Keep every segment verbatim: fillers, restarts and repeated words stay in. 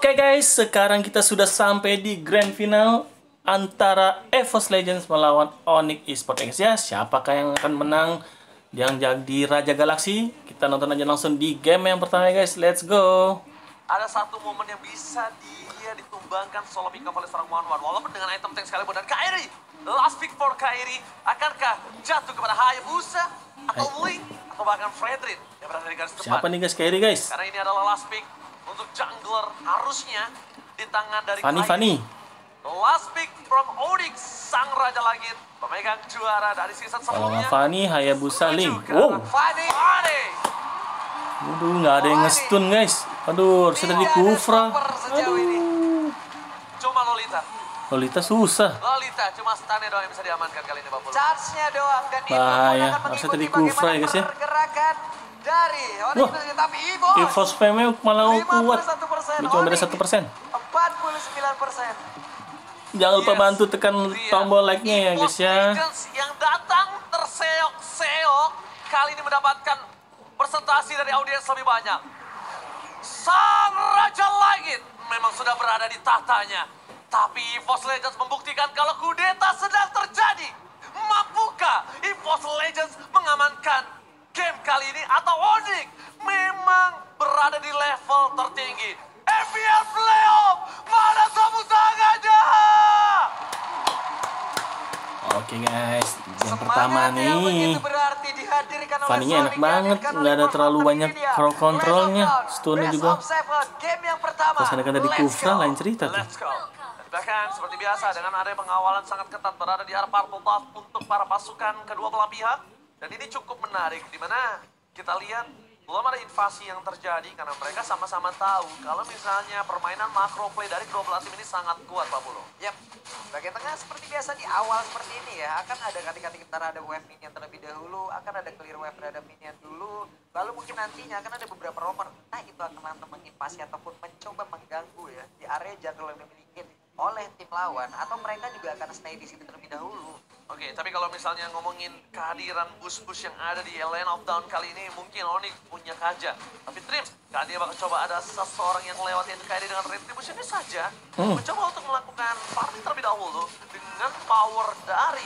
Oke guys, sekarang kita sudah sampai di grand final antara EVOS Legends melawan Onyx Esports guys ya. Siapakah yang akan menang yang jadi Raja Galaksi? Kita nonton aja langsung di game yang pertama ya guys. Let's go. Ada satu momen yang bisa dia ditumbangkan solo pick up oleh seorang Wanwan. Walaupun dengan item tank sekalipun. Dan Kairi, last pick for Kairi. Akankah jatuh kepada Hayabusa atau Link atau bahkan Fredrin yang berada di garis depan? Siapa nih guys Kairi guys? Karena ini adalah last pick untuk jungler harusnya di tangan dari Fanny Fanny. Last pick from Onyx, sang Raja Langit, pemegang juara dari season Kalau sebelumnya. nggak Fanny, Hayabusa Link. Wow. Wow. Fanny, Fanny. Aduh, nggak ada yang nge-stun guys. Aduh, harusnya tadi Kufra. Aduh. Cuma Lolita. Lolita susah. Lolita cuma stunnya doang yang bisa diamankan kali ini Bapak. Charge-nya doang dan itu Bahaya. akan Harusnya mengikuti tadi Kufra ya guys ya. pergerakan dari Wah. Onyx, tapi EVOS EVOS P M malah kuat. Dia cuma beda satu persen. empat puluh sembilan persen. Jangan lupa Yes. bantu tekan tombol like-nya ya guys ya. Legends yang datang terseok-seok kali ini mendapatkan presentasi dari audiens lebih banyak. Sang Raja Langit memang sudah berada di tahtanya. Tapi EVOS Legends membuktikan kalau kudeta sedang terjadi. Mampukah EVOS Legends mengamankan game kali ini atau Onyx memang berada di level tertinggi? M P L Playoff, mana tepuk tangannya? Oke guys, yang pertama Semangat yang nih. begitu berarti dihadirkan oleh Fanny-nya enak Sonic, banget, dihadirkan nggak ada oleh terlalu Performance banyak Media. crowd control-nya, Best of None, stunnya best juga. of seven, game yang pertama. Pas ada tadi Let's Kufra go. lain cerita tuh. Let's go. Dan bahkan seperti biasa dengan ada pengawalan sangat ketat berada di arah purple buff untuk para pasukan kedua belah pihak. Dan ini cukup menarik di mana kita lihat belum ada invasi yang terjadi karena mereka sama-sama tahu kalau misalnya permainan macro play dari kedua belah tim ini sangat kuat Pak Bulu. Yap, bagian tengah seperti biasa di awal seperti ini ya, akan ada ketika-ketika ada wave minion terlebih dahulu, akan ada clear wave terhadap minion dulu, lalu mungkin nantinya akan ada beberapa romer, nah itu akan langsung menginvasi ataupun mencoba mengganggu ya di area jungle yang dimiliki oleh tim lawan, atau mereka juga akan stay di situ terlebih dahulu. Oke, tapi kalau misalnya ngomongin kehadiran bus-bus yang ada di Lane of Down kali ini, mungkin Onyx punya kaja. Tapi Dreams, kali dia bakal coba ada seseorang yang lewatin Kairi dengan retribution ini saja. Hmm. Mencoba untuk melakukan farming terlebih dahulu dengan power dari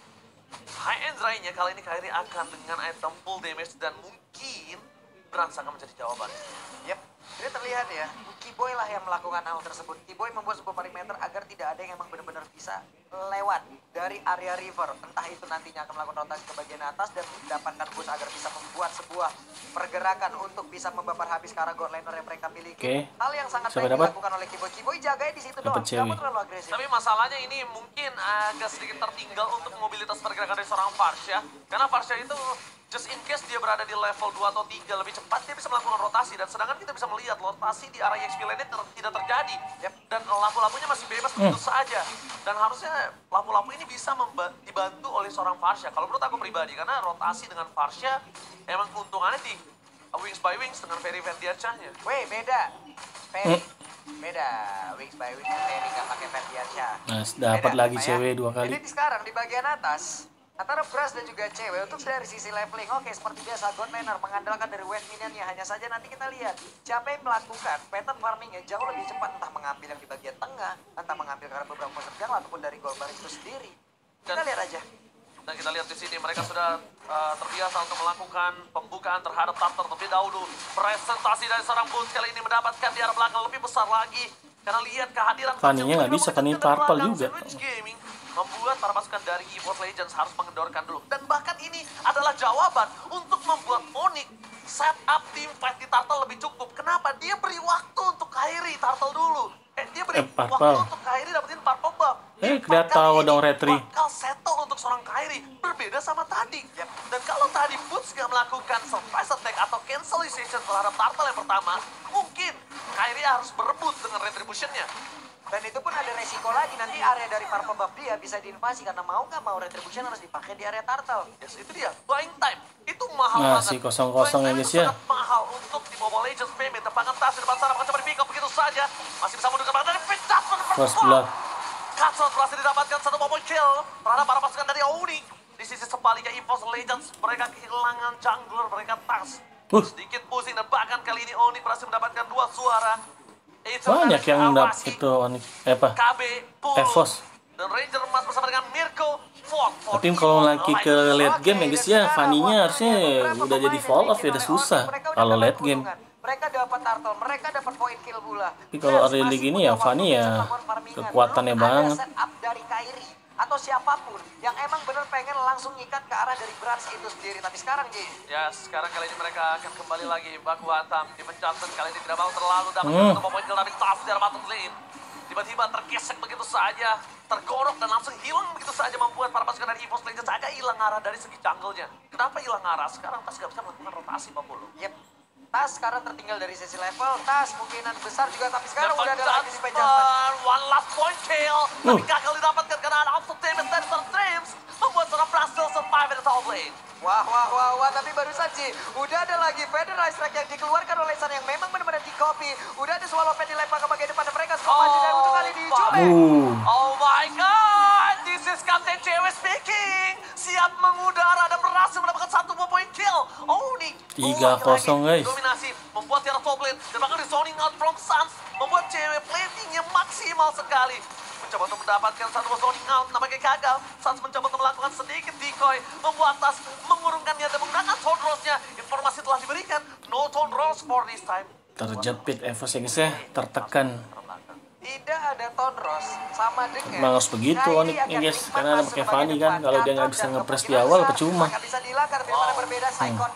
High End Ray-nya. Kali ini Kairi akan dengan item full damage dan mungkin Brans akan menjadi jawaban. Yap, ini terlihat ya, Kiboy lah yang melakukan hal tersebut. Kiboy membuat sebuah perimeter agar tidak ada yang emang benar-benar bisa lewat dari area river. Entah itu nantinya akan melakukan rotasi ke bagian atas dan mendapatkan boost agar bisa membuat sebuah pergerakan untuk bisa membakar habis ke arah god laner yang mereka miliki. Oke. Hal yang sangat Siapa baik dapat? dilakukan oleh Kiboy. Kiboy jaganya di situ Dapat doang, cewek. nggak terlalu agresif. Tapi masalahnya ini mungkin agak sedikit tertinggal untuk mobilitas pergerakan dari seorang Farsha. Karena Farsha itu just in case dia berada di level dua atau tiga lebih cepat, dia bisa melakukan rotasi. Dan sedangkan kita bisa melihat rotasi di area X P lainnya ter tidak terjadi. Yep. Dan lampu-lampunya masih bebas begitu saja. Dan harusnya lampu-lampu ini bisa dibantu oleh seorang Farsha. Kalau menurut aku pribadi, karena rotasi dengan Farsha emang keuntungannya di Wings by Wings dengan Ferry Verdiarcha-nya. Weh, beda. Ferry. Beda. Wings by Wings, Ferry nggak pakai Verdiarcha. Nah, dapat Beda, lagi Pak, ya. cewek dua kali. Jadi di sekarang di bagian atas antara Brass dan juga cewek untuk dari sisi leveling, oke seperti biasa God Laner mengandalkan dari wave minionnya. Hanya saja nanti kita lihat siapa yang melakukan pattern farmingnya jauh lebih cepat, entah mengambil yang di bagian tengah, entah mengambil karena beberapa monster jungle ataupun dari gold bar itu sendiri. Kita Dan- lihat aja. Dan kita lihat di sini mereka sudah uh, terbiasa untuk melakukan pembukaan terhadap Tartar terlebih dahulu. Presentasi dari seorang Bulls kali ini mendapatkan di arah belakang lebih besar lagi. Karena lihat kehadiran Fanny-nya nggak bisa, Fanny purple juga. Switch Gaming membuat para pasukan dari EVOS Legends harus mengendorkan dulu. Dan bahkan ini adalah jawaban untuk membuat Onyx setup tim fight di Turtle lebih cukup. Kenapa? Dia beri waktu untuk Kairi Turtle dulu. Eh, dia beri Eh, purple. waktu untuk Kairi dapetin purple buff. Eh, Bahkan kelihatan tahu ini dong, Retri. bakal settle untuk seorang Kairi. Berbeda sama tadi. Yap. Dan kalau tadi Boots nggak melakukan surprise attack atau cancellation terhadap Turtle yang pertama, mungkin Kairi harus berebut dengan retribution-nya. Dan itu pun ada resiko lagi, nanti area dari purple buff dia bisa diinvasi karena mau nggak mau retribution harus dipakai di area turtle. Yes, itu dia. Buying time. Itu mahal Nah, banget. si kosong-kosong Buying ya, time guys, itu ya. sangat mahal untuk di Mobile Legends payment. Tepangan tas di depan sana, akan coba di pick up begitu saja. Masih bisa mundur ke belakang dari Fit Johnson. First blood. Cutshot berhasil didapatkan satu mobil kill terhadap para pasukan dari Onyx. Di sisi sebaliknya EVOS Legends, mereka kehilangan jungler, mereka tas. Uh. Sedikit pusing dan bahkan kali ini Onyx berhasil mendapatkan dua suara. Banyak yang dap itu Onyx, eh, apa? K B, Pulus, Evos. dan Ranger emas bersama dengan Mirko, Ford, Ford, Tapi kalau Evil, lagi ke Lightning. late game ya guys ya, Fanny-nya harusnya udah jadi fall off ya, udah susah kalau late game. Mereka dapat turtle, mereka dapat point kill pula. Tapi kalau early gini ya Fanny ya kekuatannya banget. Setup dari Kairi atau siapapun yang emang bener pengen langsung ngikat ke arah dari Brans itu sendiri. Tapi sekarang Ji, Ya, sekarang kali ini mereka akan kembali lagi baku hantam di pencapaian kali ini tidak mau terlalu dapat Hmm. satu poin kill dari Tough dari bottom lane. Tiba-tiba tergesek begitu saja, tergorok dan langsung hilang begitu saja, membuat para pasukan dari EVOS Legends agak hilang arah dari segi jungle-nya. Kenapa hilang arah? Sekarang Tas gak bisa melakukan rotasi Pak Bulu. yep. Tas sekarang tertinggal dari sesi level, Tas kemungkinan besar juga, tapi sekarang Dapat udah ada lagi di pencapaian. Jasper, one last point kill. Tapi Uh. gagal didapatkan karena ada auto damage dari seorang Dreams. Membuat seorang Brastel survive di top lane. Wah, wah, wah, wah, tapi barusan Ji, udah ada lagi Federal Strike yang dikeluarkan oleh San yang memang benar-benar di copy. Udah ada Swallow Pen dilempar ke bagian depan dan mereka semua maju dan untuk kali ini Jume. Uh. Oh my god, this is Captain C W speaking. Siap mengudara dan berhasil mendapatkan satu buah point kill. Oh nih, tiga kosong guys. dominasi membuat tiara top lane dan bahkan di zoning out from Suns membuat C W platingnya maksimal sekali. Mencoba untuk mendapatkan satu buah zoning out, nampaknya gagal. Suns mencoba untuk melakukan sedikit decoy, membuat Tas mengurungkannya dan menggunakan Tone Rose-nya. Informasi telah diberikan, no Tone Rose for this time. Terjepit Evos ya guys ya, tertekan. Tidak ada Tonros sama dengan Emang harus begitu Kairi Onyx akan ya guys, nikmat karena ada masuk pakai ke Fanny bagian kan, depan. kalau dia nggak Gatot bisa dan ngepres di kemungkinan awal besar percuma. akan bisa dilakar dari mana berbeda Saikon.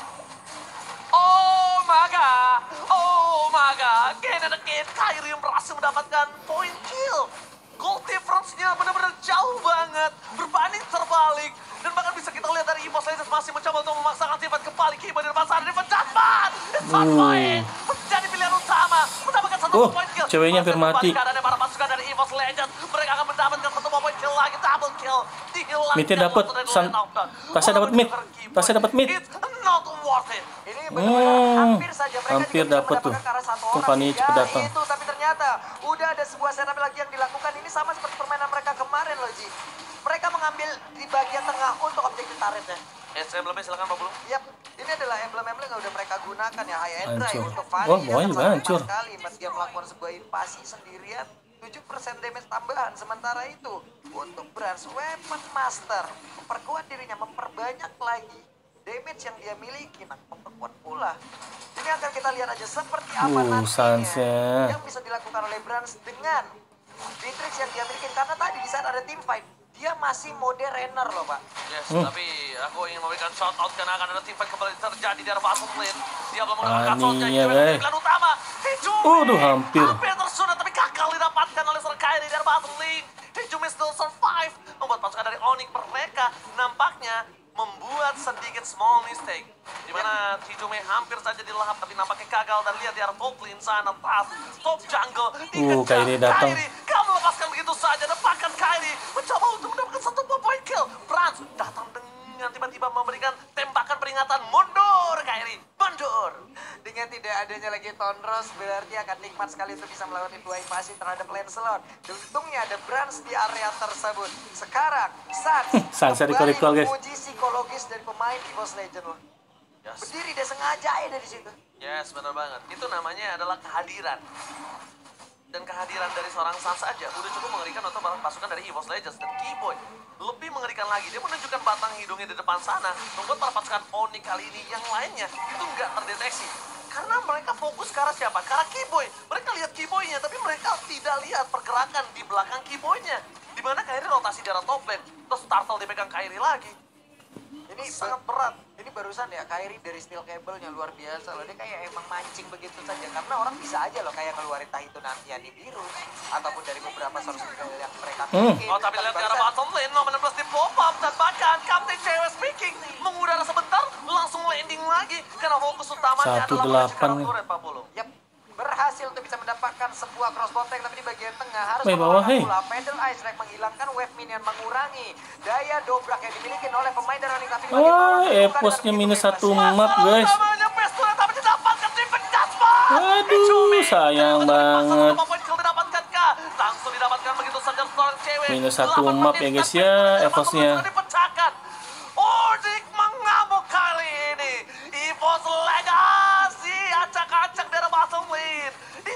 Oh my god, oh my god, again and again, Kairi yang berhasil mendapatkan point kill. Gold difference-nya benar-benar jauh banget, berbanding terbalik. Dan bahkan bisa kita lihat dari EVOS Legends masih mencoba untuk memaksakan Tivat kembali. Kiba di depan sana, di pencapaian. It's on point, menjadi pilihan utama, mendapatkan satu Oh, point kill. ceweknya hampir mati. Keadaannya para pasukan dari EVOS Legends, mereka akan mendapatkan satu point kill lagi, double kill. Dihilangkan Mid-nya dapat, waktu dari San- knockdown. Tasnya dapat mid, Tasnya dapat mid. It's not worth it. Ini benar-benar Hmm, hampir saja mereka hampir juga bisa dapat tuh. mendapatkan ke arah satu Tuh orang. Fanny Ya, cepet datang. itu, tapi ternyata udah ada sebuah setup lagi yang dilakukan. Ini sama seperti permainan mereka kemarin loh Ji. Mereka mengambil di bagian tengah untuk objektif turretnya. S emblemnya silakan Pak Bulu. Yap, ini adalah emblem-emblem yang udah mereka gunakan ya, high and dry Hancur. untuk Fanny. Wah, ya, bawahnya juga terlalu hancur. cepat sekali meski dia melakukan sebuah invasi sendirian, tujuh persen damage tambahan. Sementara itu, untuk Brans Weapon Master, memperkuat dirinya, memperbanyak lagi damage yang dia miliki, nah memperkuat pula. Ini akan kita lihat aja seperti apa Uh, nantinya Sansnya. yang bisa dilakukan oleh Brans dengan Matrix yang dia miliki. Karena tadi di saat ada team fight, dia masih mode runner loh Pak. Yes, Hmm. tapi aku ingin memberikan shout out karena akan ada team fight kembali terjadi di arah bottom lane. Dia belum menggunakan Fanny shotnya, ya, dia guys. pilihan utama. Hijumi Waduh, hampir. hampir tersunat tapi gagal didapatkan oleh seorang Kairi dari bottom lane. Hijumi still survive, membuat pasukan dari Onyx mereka nampaknya membuat sedikit small mistake. Di mana Hijumi hampir saja dilahap tapi nampaknya gagal, dan lihat di arah top lane sana, top, top jungle. Uh, Kairi datang. Kairi, kamu melepaskan begitu saja, dan bahkan Kairi mencoba untuk mendapatkan satu buah point kill. Brans datang dengan tiba-tiba memberikan tembakan peringatan, mundur Kairi, mundur. Dengan tidak adanya lagi Tonros, berarti akan nikmat sekali untuk bisa melakukan dua invasi terhadap Lancelot. Untungnya ada Brans di area tersebut. Sekarang, Sans Sans kembali recall-recall, guys. menguji psikologis dari pemain EVOS Legend loh. Yes, Berdiri dia sengaja ya dari situ. yes, benar banget. Itu namanya adalah kehadiran. Dan kehadiran dari seorang Sans saja udah cukup mengerikan untuk pasukan dari EVOS Legends. Dan Keyboy lebih mengerikan lagi, dia menunjukkan batang hidungnya di depan sana, membuat para pasukan Onyx kali ini yang lainnya itu nggak terdeteksi. Karena mereka fokus ke arah siapa? Ke arah Keyboy. Mereka lihat Keyboy-nya, tapi mereka tidak lihat pergerakan di belakang Keyboy-nya. Di mana Kairi rotasi di arah top lane, terus Turtle dipegang Kairi lagi. Ini sangat berat. Ini barusan ya Kairi dari steel cable-nya luar biasa loh. Dia kayak emang mancing begitu saja. Karena orang bisa aja loh kayak ngeluarin entah itu nanti di biru. Ataupun dari beberapa source yang mereka Hmm. bikin. Oh, tapi lihat di arah barusan- bottom lane, nomor enam belas di pop up, dan bahkan Captain C W speaking mengudara sebentar, langsung landing lagi karena fokus utamanya Satu adalah delapan. mencegah turret, Pak Bulu. Yap, berhasil untuk bisa mendapatkan sebuah crossbow tank, tapi di bagian tengah harus Weh, bawah, mengeluarkan hei. pula Pedal Ice Rack menghilangkan wave minion, mengurangi daya dobrak yang dimiliki oleh pemain dari Onyx. Tapi di bagian Wah, bawah dibuka dengan Eposnya begitu minus bebas. satu map guys. Utamanya Pestura tapi didapatkan Steven Jasper. Aduh, sayang banget. Didapatkan kah? Langsung didapatkan begitu saja seorang cewek. Minus satu Delapan map menit, ya, guys, tapi ya, delapan Evosnya. menit dipecahkan. Onyx mengamuk kali ini. EVOS Legacy acak-acak dari bottom lane. Dicabik-cabik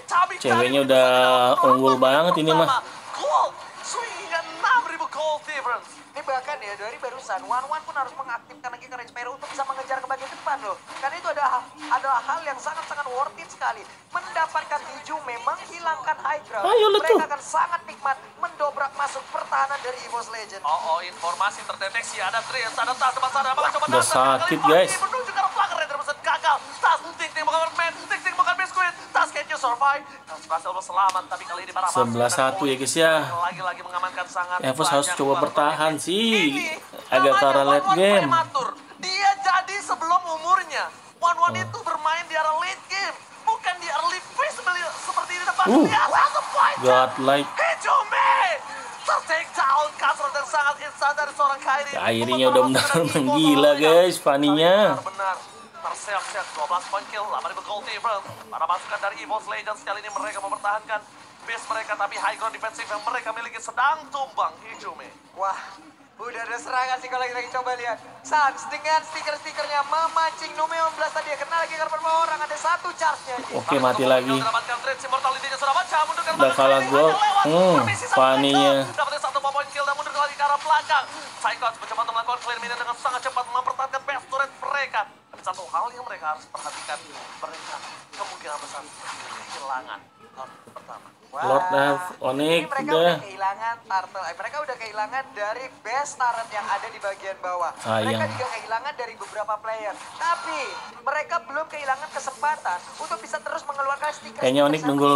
Ceweknya udah unggul banget ini mah. Gold, swing hingga enam ribu gold difference. Ini bahkan ya dari barusan One One pun harus mengaktifkan lagi Courage Peru untuk bisa mengejar ke bagian depan loh. Karena itu ada adalah hal yang sangat-sanget worth it sekali. Mendapatkan hijau memang hilangkan high ground. Ayo, lu tuh. Mereka akan sangat nikmat mendobrak masuk pertahanan dari EVOS Legend. Oh, oh, informasi terdeteksi ada Tris, ada Tas depan sana, malah coba Udah Tas sakit, guys. menuju ke arah belakang Red Represent gagal. Tas ting ting bukan man, ting ting bukan biskuit. Tas can you survive? Tas berhasil selamat, tapi kali ini para sebelas satu ya guys ya. lagi-lagi mengamankan sangat. EVOS harus banyak coba war bertahan prematur. sih. Ini Agak ke arah namanya late One One game. prematur. Dia jadi sebelum umurnya. One One Oh. itu bermain di arah late game, bukan di early phase seperti ini. Depan Uh, dia langsung point. godlike. Hijome ter-take down kasar dan sangat instan dari seorang Kairi. Kairinya udah benar-benar menggila guys, Fanny-nya. Benar-benar terseok-seok dua belas point kill, delapan ribu gold difference. Para pasukan dari EVOS Legends kali ini mereka mempertahankan base mereka, tapi high ground defensif yang mereka miliki sedang tumbang. Hijome. Wah, udah ada serangan sih kalau lagi coba lihat. Sans dengan stiker-stikernya memancing Numeon Blast tadi ya. Kena lagi ke beberapa orang, ada satu charge-nya. Oke, mati lagi. Mendapatkan trade immortality-nya sudah baca, mundur ke Udah kalah gol. Hmm, Fanny-nya. Dapatin satu point kill dan mundur lagi ke arah belakang. Psychons mencoba untuk melakukan clear minion dengan sangat cepat mempertahankan base turret mereka. Tapi satu hal yang mereka harus perhatikan, mereka kemungkinan besar kehilangan Lord pertama. Lord of Onyx Ini mereka udah. udah kehilangan turtle. Eh, mereka udah kehilangan dari base turret yang ada di bagian bawah. Sayang. Mereka juga kehilangan dari beberapa player. Tapi mereka belum kehilangan kesempatan untuk bisa terus mengeluarkan stiker. Kayaknya Onyx nunggu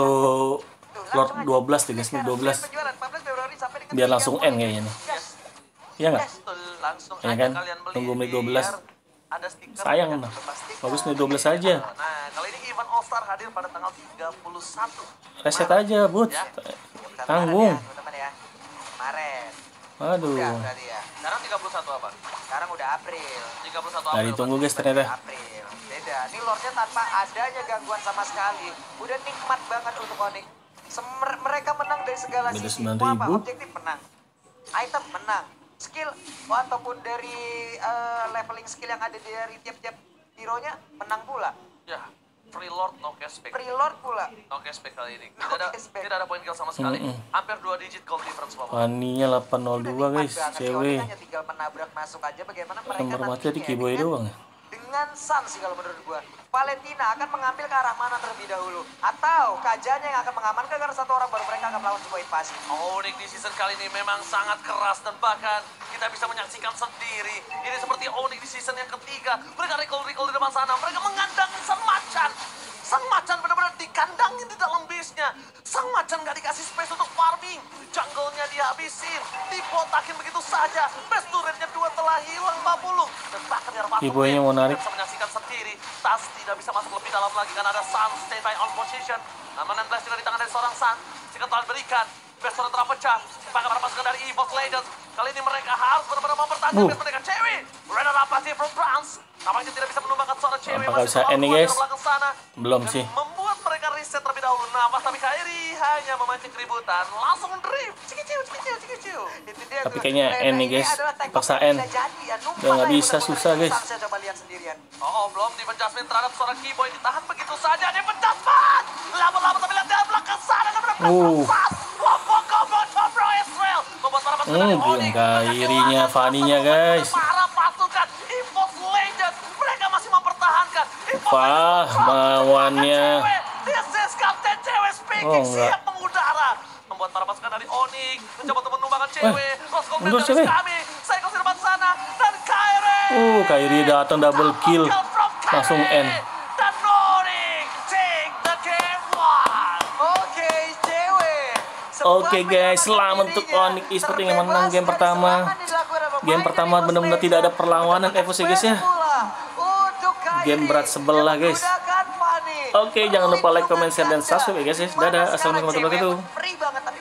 Lord dua belas deh guys, nih dua belas. Biar langsung end kayaknya nih. Iya nggak? Betul, langsung Ya aja kan? kalian beli Tunggu menit dua belas. biar ada stiker Sayang yang nah. berplastik. Bagus nih dua belas aja. Nah, kali ini event All Star hadir pada tanggal tiga puluh satu. Reset aja, Bud. Tanggung. Teman-teman ya. Kemarin. Aduh. Udah berarti ya. Sekarang tiga puluh satu apa? Sekarang udah April. tiga puluh satu Nah, April. ditunggu guys ternyata. April. Beda. Ini Lordnya tanpa adanya gangguan sama sekali. Udah nikmat banget untuk Onyx. Semer- mereka menang dari segala Beda sisi. sembilan Mau apa? ribu. Objektif menang. Item menang. Skill ataupun dari eh, leveling skill yang ada dari tiap-tiap hero-nya menang pula. Ya, free Lord no cashback. Free Lord pula. No cashback kali ini. No Tidak ada cashback. tidak ada point kill sama sekali. Mm-mm. Hampir dua digit gold difference Bapak. Fanny-nya delapan nol Udah dua nikmat guys, banget. Si cewek. Onyx hanya tinggal menabrak masuk aja bagaimana mereka Nomor mati nantinya tadi Kiboy dengan- doang ya. Dengan Sun sih kalau menurut gua. Valentina akan mengambil ke arah mana terlebih dahulu? Atau Kajanya yang akan mengamankan karena satu orang baru mereka akan melakukan sebuah invasi? Onyx di season kali ini memang sangat keras dan bahkan kita bisa menyaksikan sendiri. Ini seperti Onyx di season yang ketiga. Mereka recall-recall di depan sana. Mereka mengandang Sang Macan. Sang Macan benar-benar dikandangin di dalam base-nya. Sang Macan gak dikasih space untuk farming. Jungle-nya dihabisin. Dibotakin begitu saja. Base turret-nya dua telah hilang empat puluh. Dan bahkan di arah Kiboynya mau narik. bisa menyaksikan sendiri. Tas tidak bisa masuk lebih dalam lagi karena ada Sun stay by on position. Nama enam belas juga di tangan dari seorang Sun. Jika telah diberikan, base turret terpecah. Bahkan para pasukan dari EVOS Legends. Kali ini mereka harus benar-benar mempertahankan Uh. base mereka. Cewek, Renner Apathy from France. Nampaknya tidak bisa menumbangkan seorang cewek. Apakah Masih bisa terlalu end nih, kuat di guys? belakang sana. Belum Dan sih. membuat mereka reset terlebih dahulu. Nafas tapi Kairi hanya memancing keributan. Langsung drift. Cikiciu, cikiciu, cikiciu. Itu dia Tapi tuh. kayaknya Lena end nih, ini guys. adalah teknik Paksa yang end. bisa jadi ya. Numpang Udah nggak aja bisa, bener-bener susah, guys. Sun, saya coba lihat sendirian. Oh, belum di Jasmine terhadap seorang Kiboy ditahan begitu saja. Dia pencapat. Lama-lama tapi lihat dari belakang sana. Dan benar-benar Uh. sesat. Lompok combo Cobra Israel. Membuat para pasukan Hmm, dari belum Onyx Kairinya, kehilangan Fanny-nya, guys. Para pasukan EVOS Legends. Mereka masih mempertahankan. EVOS Wah, Legends lawannya. cewek. This is Captain Cewek speaking. Oh, enggak. Siap mengudara. Membuat para pasukan dari Onyx mencoba untuk menumbangkan cewek. Lost control mundur, dari cewek. kami. Saya ke depan sana. Dan Kairi. Uh, Kairi datang double kill. Langsung end. Dan Onyx take the game one. Oke, cewek. Sebuah Oke guys, selamat untuk dirinya Onyx Esports yang menang terbebas game dari pertama. serangan yang dilakukan oleh Game pemain pertama dari benar-benar EVOS tidak ada Legends. perlawanan EVOS ya guys ya. Pula untuk Kairi Game berat sebelah, yang guys. menggunakan Fanny. Oke, jangan lupa like, comment, share, dan subscribe ya guys ya. Dadah, assalamualaikum warahmatullahi wabarakatuh. Free banget tapi